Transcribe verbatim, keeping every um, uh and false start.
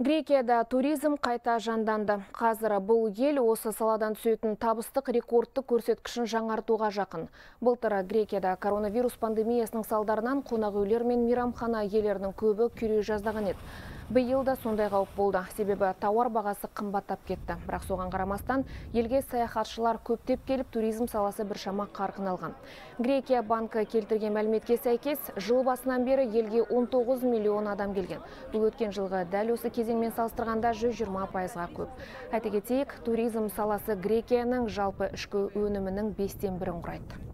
Грекияда туризм қайта жанданды. Қазір бұл ел осы саладан түсетін табыстық рекордты көрсеткішін жаңартуға жақын. Былтыр Грекияда коронавирус пандемиясының салдарынан қонақ үйлер мен мейрамхана иелерінің көбі күйрей жаздаған еді. Биыл да сондай қауіп болды, себебі тауар бағасы қымбаттап кетті. Бірақ соған қарамастан елге саяхатшылар көптеп келіп, туризм саласы біршама қарқын алған. Грекия банкі келтірген мәліметке сәйкес, жыл басынан бері елге он тоғыз миллион адам келген. Бұл өткен жылғы дәл осы кезеңмен салыстырғанда жүз жиырма пайызға көп. Айта кетейік, туризм саласы Грекияның жалпы ішкі өнімінің бестен бірін құрайды.